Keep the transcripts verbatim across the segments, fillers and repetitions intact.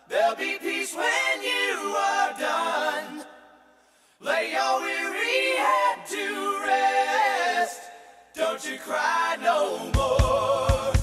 There'll be peace when you are done. Lay your weary head to rest. Don't you cry no more.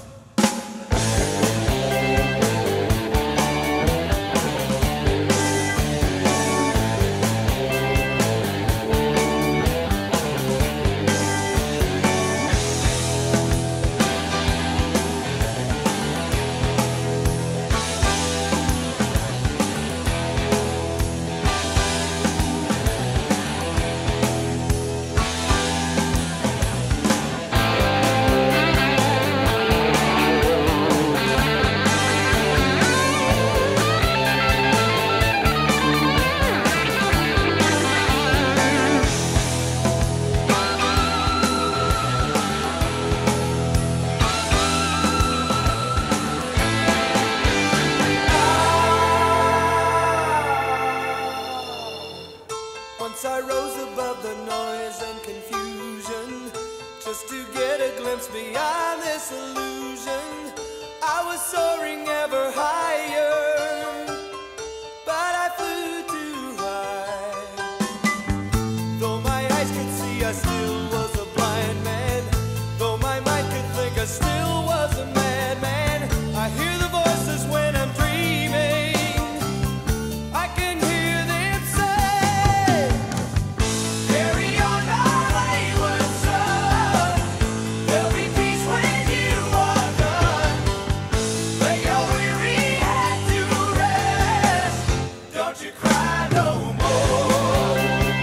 Once I rose above the noise and confusion, just to get a glimpse beyond this illusion. I was soaring ever higher, but I flew too high. Though my eyes could see, I still was a blind man. Though my mind could think, I still was a madman. I hear the voices when I'm dreaming. I can hear them say, carry on my wayward son. There'll be peace when you are done. Lay your weary head to rest. Don't you cry no more.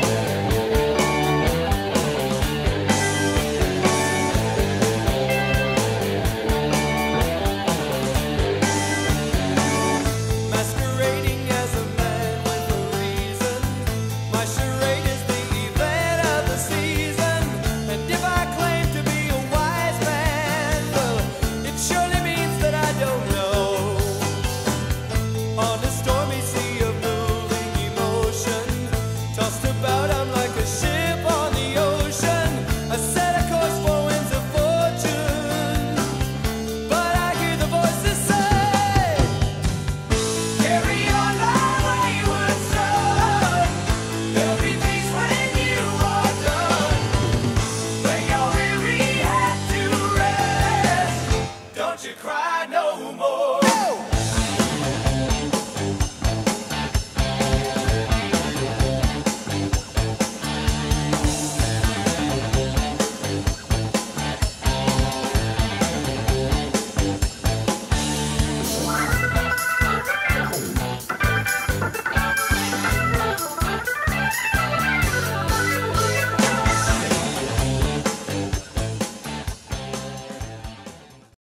Masquerading as a man with a reason. My charade is the event of the season. And if I claim to be a wise man, well, it surely means that I don't know. On a stormy sea of moving emotion, tossed about I'm like a ship on the ocean. I set a course for winds of fortune, but I hear the voices say, carry on my wayward son. There'll be peace when you are done. Lay your weary head to rest. Don't you cry